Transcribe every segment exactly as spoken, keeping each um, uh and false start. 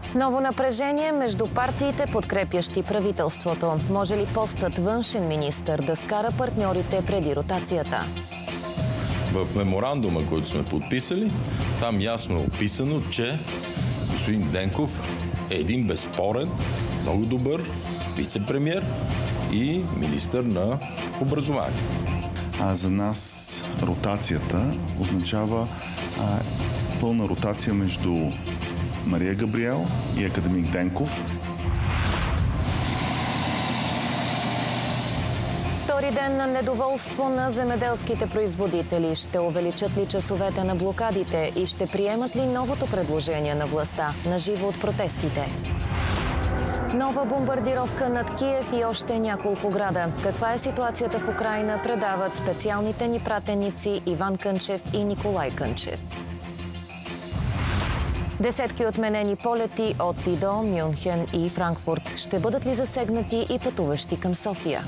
Ново напрежение между партиите, подкрепящи правителството. Може ли постът външен министър да скара партньорите преди ротацията? В меморандума, който сме подписали, там ясно е описано, че господин Денков е един безспорен, много добър вице-премиер и министър на образованието. А за нас ротацията означава а, пълна ротация между Мария Габриел и академик Денков. Втори ден на недоволство на земеделските производители. Ще увеличат ли часовете на блокадите и ще приемат ли новото предложение на властта на живо от протестите? Нова бомбардировка над Киев и още няколко града. Каква е ситуацията в Украйна, предават специалните ни пратеници Иван Кънчев и Николай Кънчев. Десетки отменени полети от и до Мюнхен и Франкфурт. Ще бъдат ли засегнати и пътуващи към София?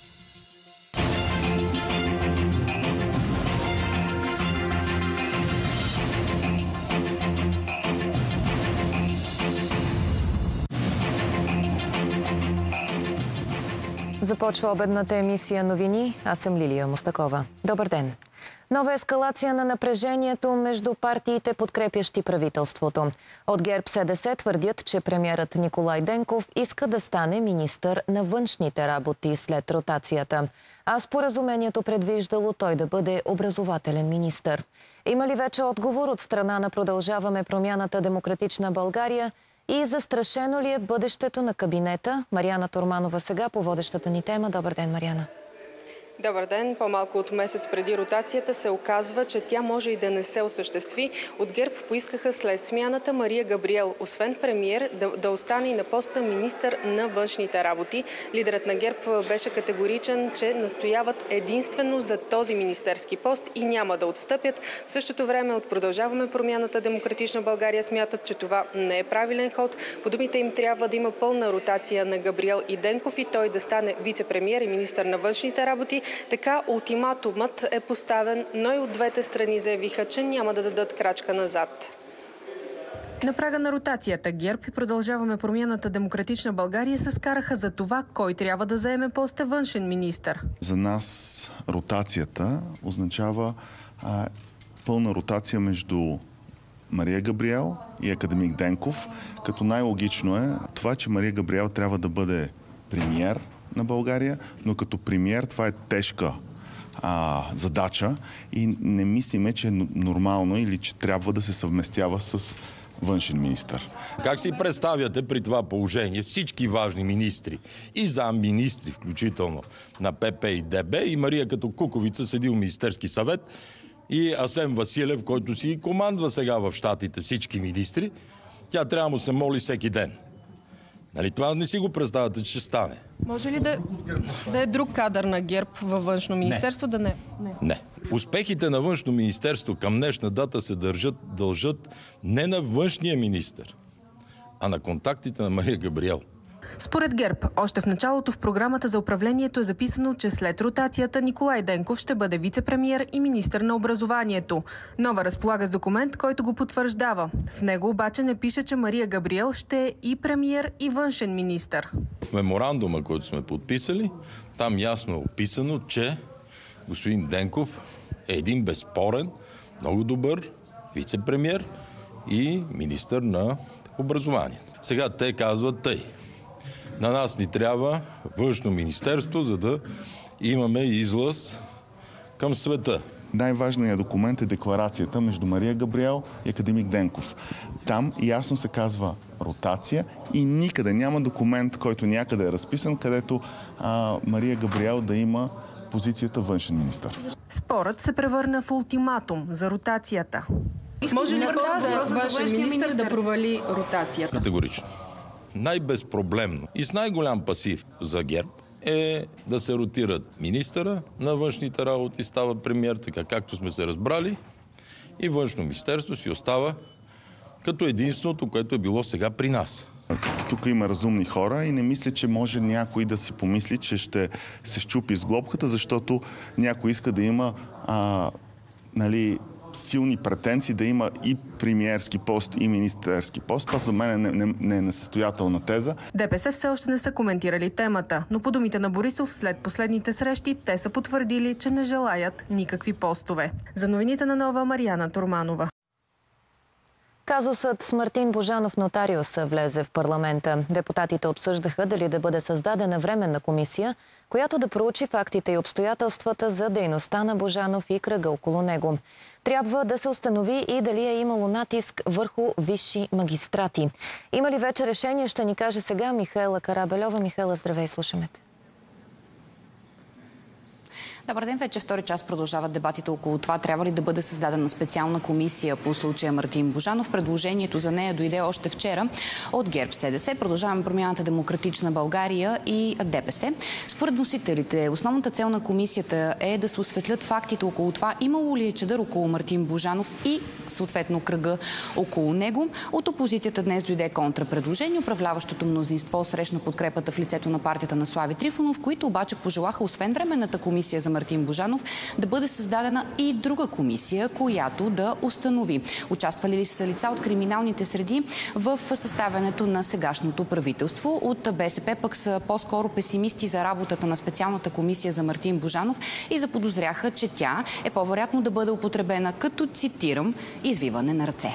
Започва обедната емисия новини. Аз съм Лилия Мустакова. Добър ден! Нова ескалация на напрежението между партиите, подкрепящи правителството. От ГЕРБ-СДС твърдят, че премиерът Николай Денков иска да стане министър на външните работи след ротацията. А споразумението предвиждало той да бъде образователен министър. Има ли вече отговор от страна на Продължаваме промяната Демократична България? И застрашено ли е бъдещето на кабинета? Мариана Торманова сега по водещата ни тема. Добър ден, Мариана. Добър ден. По-малко от месец преди ротацията се оказва, че тя може и да не се осъществи. От ГЕРБ поискаха след смяната Мария Габриел, освен премиер, да, да остане и на поста министър на външните работи. Лидерът на ГЕРБ беше категоричен, че настояват единствено за този министерски пост и няма да отстъпят. В същото време от Продължаваме промяната Демократична България смятат, че това не е правилен ход. По думите им трябва да има пълна ротация на Габриел и Денков и той да стане вице-премиер и министър на външните работи. Така ултиматумът е поставен, но и от двете страни заявиха, че няма да дадат крачка назад. На прага на ротацията ГЕРБ и Продължаваме промяната Демократична България се скараха за това, кой трябва да заеме поста външен министър. За нас ротацията означава а, пълна ротация между Мария Габриел и академик Денков, като най-логично е това, че Мария Габриел трябва да бъде премиер на България, но като премиер това е тежка а, задача и не мислиме, че е нормално или че трябва да се съвместява с външен министър. Как си представяте при това положение всички важни министри и замминистри, включително на ПП и ДБ, и Мария като куковица седи в Министерски съвет, и Асен Василев, който си командва сега в щатите всички министри, тя трябва да му се моли всеки ден. Нали, това не си го представяте, че ще стане. Може ли да, да е друг кадър на ГЕРБ във външно министерство? Не. Да не? не. Не. Успехите на външно министерство към днешна дата се държат, дължат не на външния министър, а на контактите на Мария Габриел. Според ГЕРБ, още в началото в програмата за управлението е записано, че след ротацията Николай Денков ще бъде вице-премиер и министър на образованието. Нова разполага с документ, който го потвърждава. В него обаче не пише, че Мария Габриел ще е и премиер, и външен министър. В меморандума, който сме подписали, там ясно е описано, че господин Денков е един безспорен, много добър вице-премиер и министър на образованието. Сега те казват тъй. На нас ни трябва външно министерство, за да имаме излъз към света. Най-важният документ е декларацията между Мария Габриел и академик Денков. Там ясно се казва ротация и никъде няма документ, който някъде е разписан, където а, Мария Габриел да има позицията външен министър. Спорът се превърна в ултиматум за ротацията. Може ли пост да външен министър да провали ротацията? Категорично. Най-безпроблемно и с най-голям пасив за ГЕРБ е да се ротират министъра на външните работи, става премиер, така както сме се разбрали, и външно министерство си остава като единственото, което е било сега при нас. Тук има разумни хора и не мисля, че може някой да си помисли, че ще се счупи с глобката, защото някой иска да има а, нали, силни претенции да има и премиерски пост, и министерски пост. Това за мен не, не, не е несъстоятелна теза. ДПС все още не са коментирали темата, но по думите на Борисов, след последните срещи, те са потвърдили, че не желаят никакви постове. За новините на Нова, Мариана Турманова. Казусът с Мартин Божанов нотариус влезе в парламента. Депутатите обсъждаха дали да бъде създадена временна комисия, която да проучи фактите и обстоятелствата за дейността на Божанов и кръга около него. Трябва да се установи и дали е имало натиск върху висши магистрати. Има ли вече решение, ще ни каже сега Михаела Карабельова. Михаела, здравей, слушаме те. Добър ден, вече втори час продължават дебатите около това. Трябва ли да бъде създадена специална комисия по случая Мартин Божанов? Предложението за нея дойде още вчера от ГЕРБ СДС. Продължаваме Промяната, Демократична България и ДПС. Според носителите, основната цел на комисията е да се осветлят фактите около това. Имало ли е чадър около Мартин Божанов и съответно кръга около него? От опозицията днес дойде контрапредложение. Управляващото мнозинство срещна подкрепата в лицето на партията на Слави Трифонов, които обаче пожелаха, освен временната комисия за Мартин Божанов, да бъде създадена и друга комисия, която да установи участвали ли са лица от криминалните среди в съставянето на сегашното правителство. От БСП пък са по-скоро песимисти за работата на специалната комисия за Мартин Божанов и заподозряха, че тя е по-вероятно да бъде употребена като, цитирам, извиване на ръце.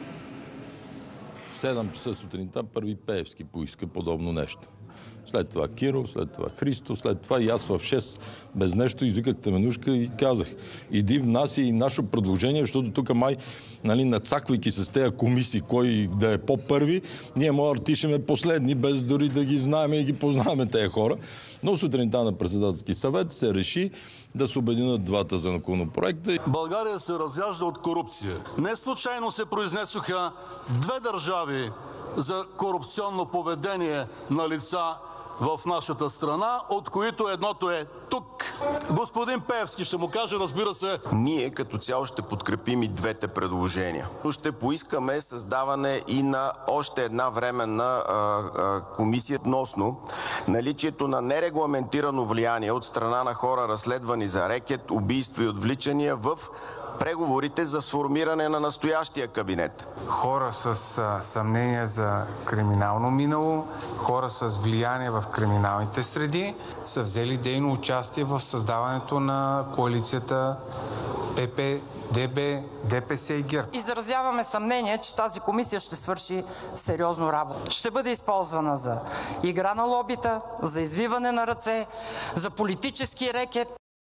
В седем часа сутринта първи Пеевски поиска подобно нещо. След това Киро, след това Христо, след това и аз в шест без нещо извиках Теменушка и казах: иди внася и наше предложение, защото тук май, нали, нацаквайки с тези комисии, кой да е по-първи, ние може да тишеме последни, без дори да ги знаем и ги познаваме тези хора. Но сутринта на председателски съвет се реши да се обединят двата законопроекта. България се разяжда от корупция. Не случайно се произнесоха две държави за корупционно поведение на лица в нашата страна, от които едното е тук. Господин Пеевски ще му каже, разбира се. Ние като цяло ще подкрепим и двете предложения. Ще поискаме създаване и на още една временна а, а, комисия относно наличието на нерегламентирано влияние от страна на хора, разследвани за рекет, убийства и отвличания в преговорите за сформиране на настоящия кабинет. Хора с а, съмнение за криминално минало, хора с влияние в криминалните среди са взели дейно участие в създаването на коалицията П П, Д Б, ДПС и ГЕРБ. Изразяваме съмнение, че тази комисия ще свърши сериозно работа. Ще бъде използвана за игра на лобита, за извиване на ръце, за политически рекет.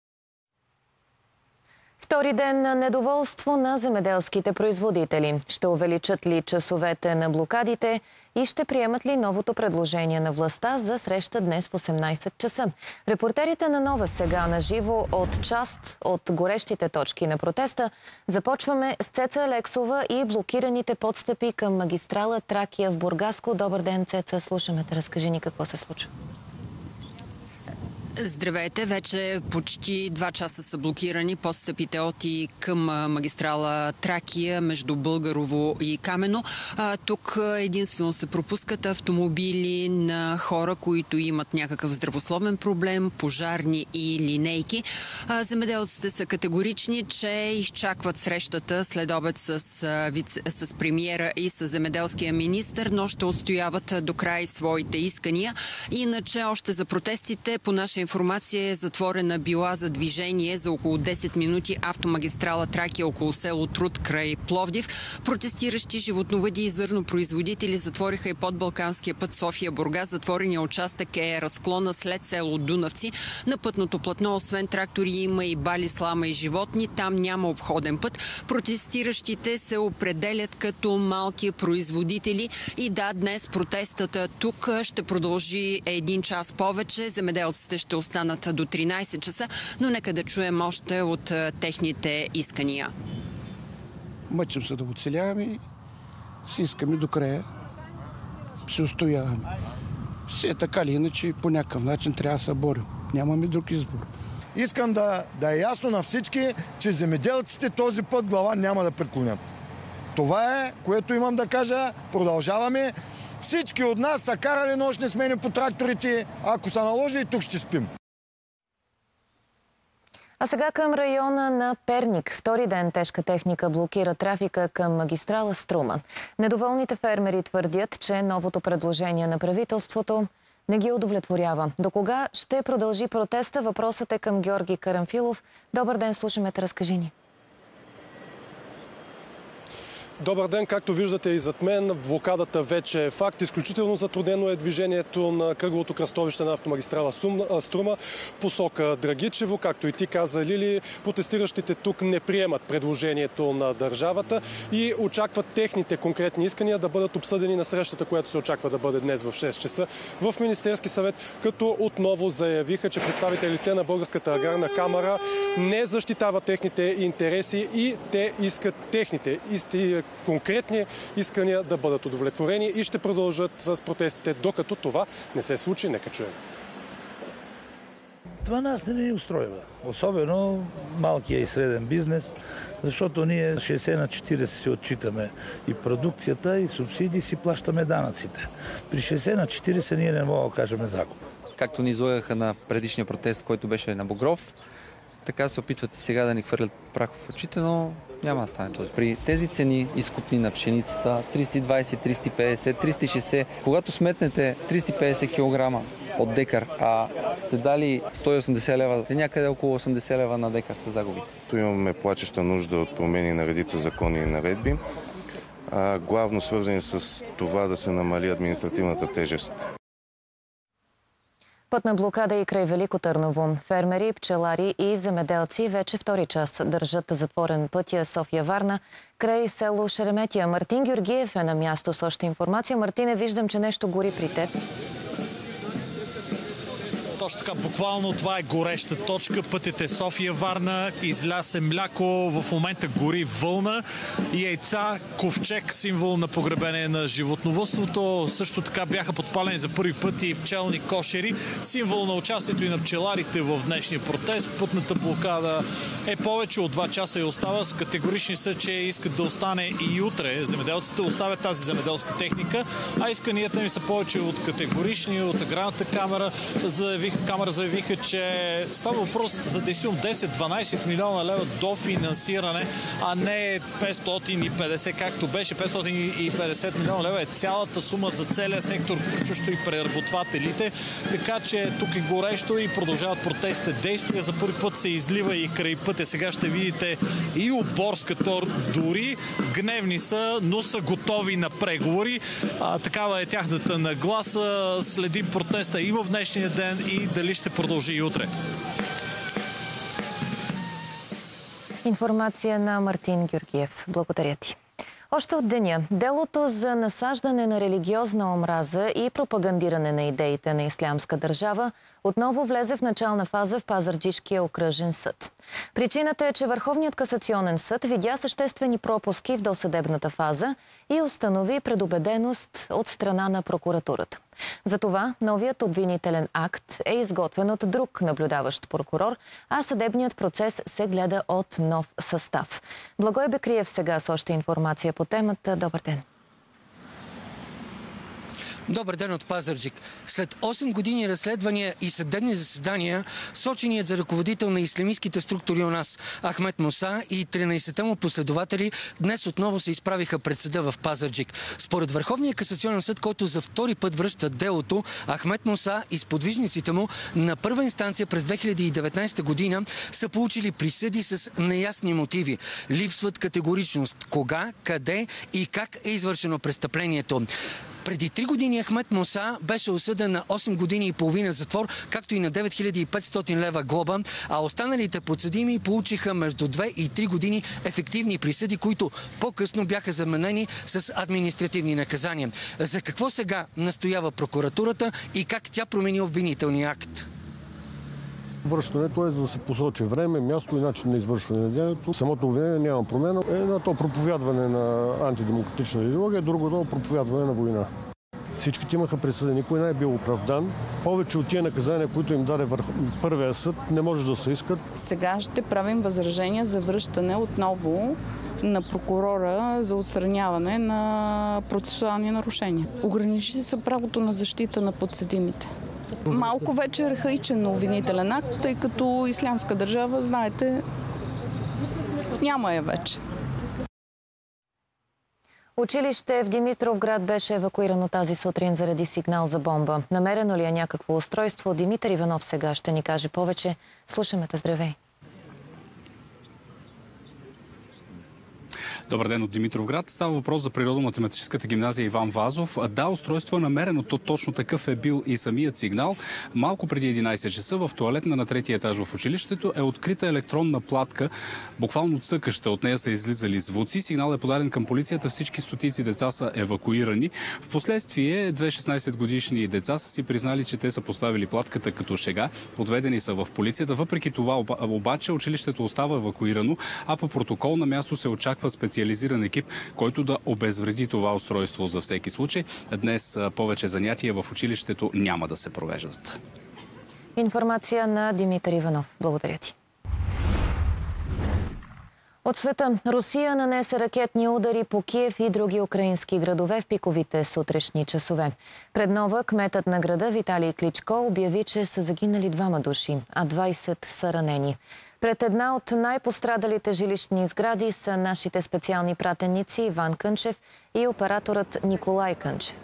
Втори ден на недоволство на земеделските производители. Ще увеличат ли часовете на блокадите и ще приемат ли новото предложение на властта за среща днес в осемнайсет часа? Репортерите на Нова сега на живо от част от горещите точки на протеста. Започваме с Цеца Алексова и блокираните подстъпи към магистрала Тракия в Бургаско. Добър ден, Цеца. Слушаме те. Разкажи ни какво се случва. Здравейте! Вече почти два часа са блокирани подстъпите от и към магистрала Тракия между Българово и Камено. А, тук единствено се пропускат автомобили на хора, които имат някакъв здравословен проблем, пожарни и линейки. А, земеделците са категорични, че изчакват срещата след обед с, вице, с премиера и с земеделския министър, но ще отстояват до край своите искания. Иначе още за протестите по наша информация е затворена била за движение за около десет минути автомагистрала Тракия около село Труд край Пловдив. Протестиращи животновъди и зърнопроизводители затвориха и подбалканския път София-Бургас. Затворения участък е разклона след село Дунавци. На пътното платно, освен трактори, има и бали, слама и животни. Там няма обходен път. Протестиращите се определят като малки производители. И да, днес протестът тук ще продължи един час повече. Земеделците ще останат до тринайсет часа, но нека да чуем още от техните искания. Мъчим се да оцеляваме и си искаме до края, си устояваме. Все така или иначе по някакъв начин трябва да се борим. Нямаме друг избор. Искам да, да е ясно на всички, че земеделците този път глава няма да преклонят. Това е, което имам да кажа. Продължаваме. Всички от нас са карали нощни смени по тракторите. Ако се наложи, и тук ще спим. А сега към района на Перник. Втори ден тежка техника блокира трафика към магистрала Струма. Недоволните фермери твърдят, че новото предложение на правителството не ги удовлетворява. До кога ще продължи протеста? Въпросът е към Георги Карамфилов. Добър ден, слушаме те, разкажи ни. Добър ден, както виждате и зад мен, блокадата вече е факт. Изключително затруднено е движението на кръговото кръстовище на автомагистрала Струма посока Драгичево. Както и ти каза, Лили, протестиращите тук не приемат предложението на държавата и очакват техните конкретни искания да бъдат обсъдени на срещата, която се очаква да бъде днес в шест часа в Министерски съвет, като отново заявиха, че представителите на Българската аграрна камара не защитават техните интереси и те искат техните исти конкретни искания да бъдат удовлетворени и ще продължат с протестите, докато това не се случи. Нека чуем. Това нас не ни устроива. Особено малкия и среден бизнес, защото ние шейсет на четирийсет си отчитаме и продукцията, и субсидии, си плащаме данъците. При шейсет на четирийсет ние не можем да кажем загуба. Както ни излагаха на предишния протест, който беше на Богров, така се опитвате сега да ни хвърлят прах в очите, но няма да стане този. При тези цени изкупни на пшеницата, триста и двайсет, триста и петдесет, триста и шейсет, когато сметнете триста и петдесет килограма от декар, а сте дали сто и осемдесет лева, е някъде около осемдесет лева на декар са загубите. Тук имаме плачеща нужда от промени на редица закони и наредби, а главно свързани с това да се намали административната тежест. Пътна блокада и край Велико Търново. Фермери, пчелари и земеделци вече втори час държат затворен пътя София-Варна край село Шереметия. Мартин Георгиев е на място с още информация. Мартине, виждам, че нещо гори при теб. Точно така, буквално това е гореща точка. Пътят е София-Варна, изля се мляко, в момента гори вълна, яйца, ковчег, символ на погребение на животновъдството. Също така бяха подпалени за първи път и пчелни кошери, символ на участието и на пчеларите в днешния протест. Пътната блокада е повече от два часа и остава. Категорични са, че искат да остане и утре. Земеделците оставят тази земеделска техника, а исканията ми са повече от категорични. От аграрната камера заявиха Камера заявиха, че става въпрос за действително десет-дванайсет милиона лева до финансиране, а не петстотин и петдесет, както беше. петстотин и петдесет милиона лева е цялата сума за целия сектор, включващо и преработвателите. Така че тук е горещо и продължават протестите. Действия за първи път се излива и край пътя. Сега ще видите и Оборска тор. Дори гневни са, но са готови на преговори. А, такава е тяхната нагласа. Следим протеста и в днешния ден и дали ще продължи и утре. Информация на Мартин Георгиев. Благодаря ти. Още от деня, делото за насаждане на религиозна омраза и пропагандиране на идеите на Ислямска държава отново влезе в начална фаза в Пазарджишкия окръжен съд. Причината е, че Върховният касационен съд видя съществени пропуски в досъдебната фаза и установи предубеденост от страна на прокуратурата. Затова новият обвинителен акт е изготвен от друг наблюдаващ прокурор, а съдебният процес се гледа от нов състав. Благой Бекриев сега с още информация по темата. Добър ден! Добър ден от Пазарджик. След осем години разследвания и съдебни заседания, соченият за ръководител на ислямистските структури у нас Ахмед Муса и тринайсетте му последователи днес отново се изправиха пред съда в Пазарджик. Според Върховния касационен съд, който за втори път връща делото, Ахмед Муса и сподвижниците му на първа инстанция през две хиляди и деветнайсета година са получили присъди с неясни мотиви. Липсват категоричност кога, къде и как е извършено престъплението. Преди три години Ахмед Муса беше осъден на осем години и половина затвор, както и на девет хиляди и петстотин лева глоба, а останалите подсъдими получиха между две и три години ефективни присъди, които по-късно бяха заменени с административни наказания. За какво сега настоява прокуратурата и как тя промени обвинителния акт? Връщането е за да се посочи време, място и начин на извършване на деянието. Самото обвинение няма промена. Едното проповядване на антидемократична идеология, другото проповядване на война. Всичките имаха присъда, никой не е бил оправдан. Повече от тия наказания, които им даде върх... първия съд, не може да се искат. Сега ще правим възражения за връщане отново на прокурора за отстраняване на процесуални нарушения. Ограничи се правото на защита на подсъдимите. Малко вече архаичен обвинителен акт, тъй като Ислямска държава, знаете, няма я вече. Училище в Димитровград беше евакуирано тази сутрин заради сигнал за бомба. Намерено ли е някакво устройство? Димитър Иванов сега ще ни каже повече. Слушаме те, здравей! Добър ден от Димитровград. Става въпрос за природо-математическата гимназия Иван Вазов. Да, устройство е намерено. То точно такъв е бил и самият сигнал. Малко преди единайсет часа в тоалетна на третия етаж в училището е открита електронна платка, буквално цъкаща. От нея са излизали звуци. Сигнал е подаден към полицията. Всички стотици деца са евакуирани. Впоследствие две шестнайсет годишни деца са си признали, че те са поставили платката като шега. Отведени са в полицията. Въпреки това обаче училището остава евакуирано, а по протокол на място се очаква специализиран екип, който да обезвреди това устройство за всеки случай. Днес повече занятия в училището няма да се провеждат. Информация на Димитър Иванов. Благодаря ти. От света, Русия нанесе ракетни удари по Киев и други украински градове в пиковите сутрешни часове. Пред Нова кметът на града Виталий Кличко обяви, че са загинали двама души, а двайсет са ранени. Пред една от най-пострадалите жилищни сгради са нашите специални пратеници Иван Кънчев и операторът Николай Кънчев.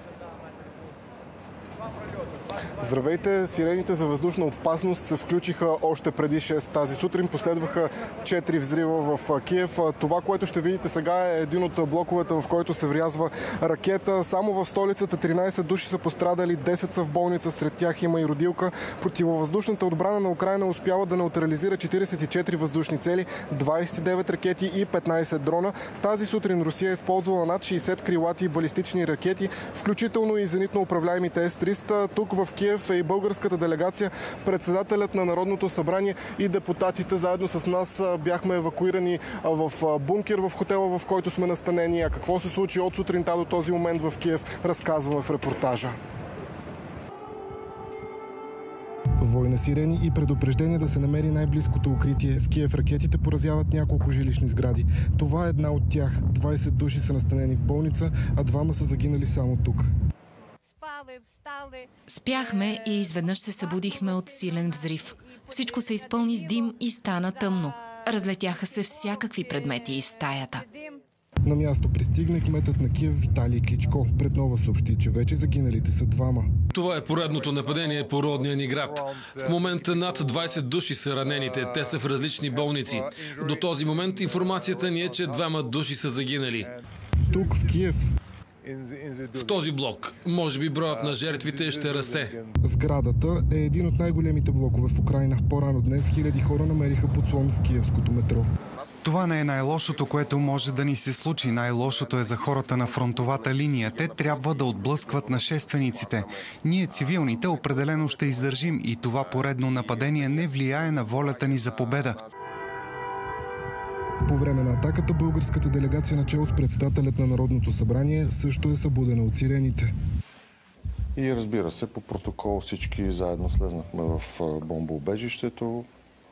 Здравейте! Сирените за въздушна опасност се включиха още преди шест тази сутрин. Последваха четири взрива в Киев. Това, което ще видите сега, е един от блоковете, в който се врязва ракета. Само в столицата тринайсет души са пострадали, десет са в болница, сред тях има и родилка. Противовъздушната отбрана на Украйна успява да неутрализира четирийсет и четири въздушни цели, двайсет и девет ракети и петнайсет дрона. Тази сутрин Русия е използвала над шейсет крилати и балистични ракети, включително и зенитно управляемите Ес триста. Тук в Киев е и българската делегация, председателят на Народното събрание и депутатите заедно с нас бяхме евакуирани в бункер в хотела, в който сме настанени. А какво се случи от сутринта до този момент в Киев, разказваме в репортажа. Вой на сирени и предупреждение да се намери най-близкото укритие. В Киев ракетите поразяват няколко жилищни сгради. Това е една от тях. двайсет души са настанени в болница, а двама са загинали само тук. Спяхме и изведнъж се събудихме от силен взрив. Всичко се изпълни с дим и стана тъмно. Разлетяха се всякакви предмети из стаята. На място пристигна кметът на Киев Виталий Кличко. Пред Нова съобщи, че вече загиналите са двама. Това е поредното нападение по родния ни град. В момента над двайсет души са ранените. Те са в различни болници. До този момент информацията ни е, че двама души са загинали. Тук в Киев. В този блок. Може би броят на жертвите ще расте. Сградата е един от най-големите блокове в Украйна. По-рано днес хиляди хора намериха подслон в киевското метро. Това не е най-лошото, което може да ни се случи. Най-лошото е за хората на фронтовата линия. Те трябва да отблъскват нашествениците. Ние, цивилните, определено ще издържим и това поредно нападение не влияе на волята ни за победа. По време на атаката българската делегация начело с председателят на Народното събрание също е събудена от сирените. И разбира се, по протокол всички заедно слезнахме в бомбоубежището.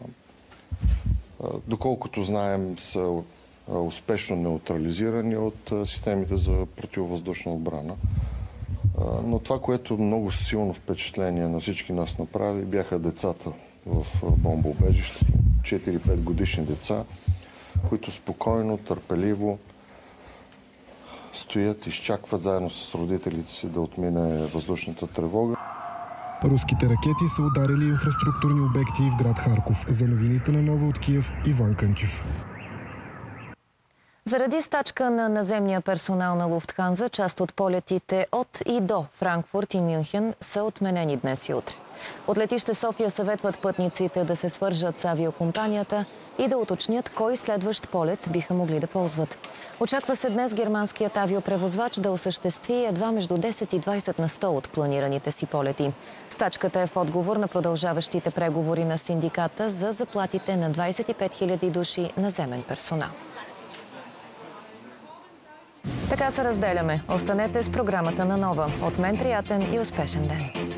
Доколкото знаем, са успешно неутрализирани от системите за противовъздушна отбрана. Но това, което много силно впечатление на всички нас направи, бяха децата в бомбоубежището. четири-пет годишни деца, които спокойно, търпеливо стоят, изчакват заедно с родителите си да отмине въздушната тревога. Руските ракети са ударили инфраструктурни обекти в град Харков. За новините на Нова от Киев, Иван Кънчев. Заради стачка на наземния персонал на Луфтханза, част от полетите от и до Франкфурт и Мюнхен са отменени днес и утре. От летище София съветват пътниците да се свържат с авиокомпанията и да уточнят кой следващ полет биха могли да ползват. Очаква се днес германският авиопревозвач да осъществи едва между десет и двайсет на сто от планираните си полети. Стачката е в отговор на продължаващите преговори на синдиката за заплатите на двайсет и пет хиляди души наземен персонал. Така се разделяме. Останете с програмата на Нова. От мен приятен и успешен ден!